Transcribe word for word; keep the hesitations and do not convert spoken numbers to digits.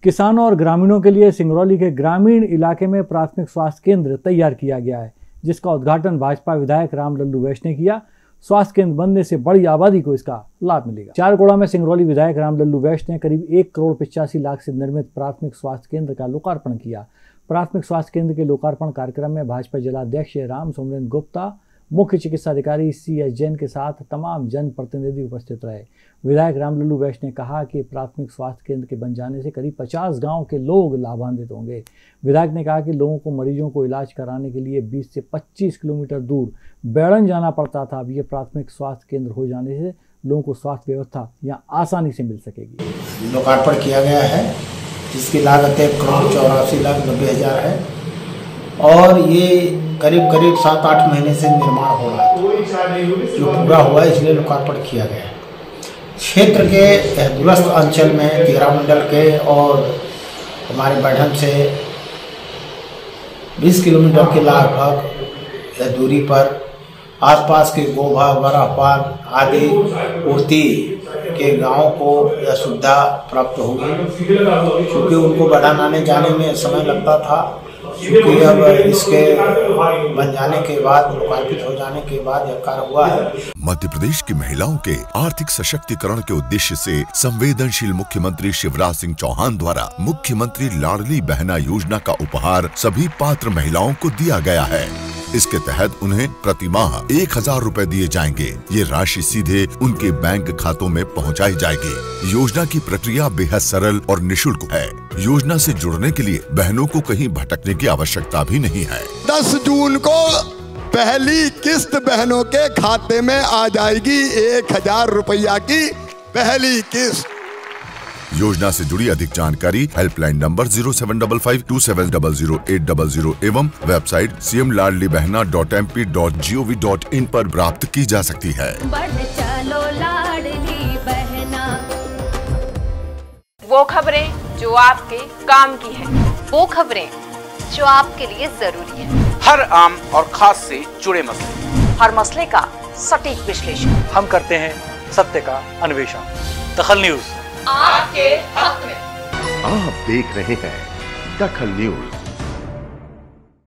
किसानों और ग्रामीणों के लिए सिंगरौली के ग्रामीण इलाके में प्राथमिक स्वास्थ्य केंद्र तैयार किया गया है, जिसका उद्घाटन भाजपा विधायक राम लल्लू वैश ने किया। स्वास्थ्य केंद्र बनने से बड़ी आबादी को इसका लाभ मिलेगा। चारकोड़ा में सिंगरौली विधायक राम लल्लू वैश ने करीब एक करोड़ पिचासी लाख से निर्मित प्राथमिक स्वास्थ्य केंद्र का लोकार्पण किया। प्राथमिक स्वास्थ्य केंद्र के लोकार्पण कार्यक्रम में भाजपा जिलाध्यक्ष राम सोमरेन गुप्ता, मुख्य चिकित्सा अधिकारी सी एस जैन के साथ तमाम जनप्रतिनिधि उपस्थित रहे। विधायक राम लल्लू वैश ने कहा कि प्राथमिक स्वास्थ्य केंद्र के बन जाने से करीब पचास गांव के लोग लाभान्वित होंगे। विधायक ने कहा कि लोगों को मरीजों को इलाज कराने के लिए बीस से पच्चीस किलोमीटर दूर बैड़न जाना पड़ता था। अब ये प्राथमिक स्वास्थ्य केंद्र हो जाने से लोगों को स्वास्थ्य व्यवस्था यहाँ आसानी से मिल सकेगी। लोकार्पण किया गया है, जिसकी लागत एक करोड़ चौरासी लाख नब्बे हजार है और ये करीब करीब सात आठ महीने से निर्माण हो रहा है, जो पूरा हुआ है, इसलिए लोकार्पण किया गया है। क्षेत्र के दूरस्थ अंचल में तेरह मंडल के और हमारे बैठन से बीस किलोमीटर के लगभग दूरी पर आसपास के गोभा, बरापाल आदि उड़ती के गांवों को यह सुविधा प्राप्त होगी, क्योंकि उनको बढ़ाने आने जाने में समय लगता था। क्योंकि अब इसके बन जाने के बाद, लोकार्पित हो जाने के बाद यह कार्य हुआ है। मध्य प्रदेश की महिलाओं के आर्थिक सशक्तिकरण के उद्देश्य से संवेदनशील मुख्यमंत्री शिवराज सिंह चौहान द्वारा मुख्यमंत्री लाडली बहना योजना का उपहार सभी पात्र महिलाओं को दिया गया है। इसके तहत उन्हें प्रति माह एक हजार रूपए दिए जाएंगे। ये राशि सीधे उनके बैंक खातों में पहुंचाई जाएगी। योजना की प्रक्रिया बेहद सरल और निशुल्क है। योजना से जुड़ने के लिए बहनों को कहीं भटकने की आवश्यकता भी नहीं है। दस जून को पहली किस्त बहनों के खाते में आ जाएगी। एक हजार रुपया की पहली किस्त। योजना से जुड़ी अधिक जानकारी helpline number zero seven double five two seven double zero eight double zero एवं website C M Ladli Behna dot M P dot G O V dot in पर प्राप्त की जा सकती है। बढ़ चलो लाडली बहना। वो खबरें जो आपके काम की है, वो खबरें जो आपके लिए जरूरी है। हर आम और खास से जुड़े मसले, हर मसले का सटीक विश्लेषण हम करते हैं, सत्य का अन्वेषण। दखल न्यूज आपके हक में। आप देख रहे हैं दखल न्यूज।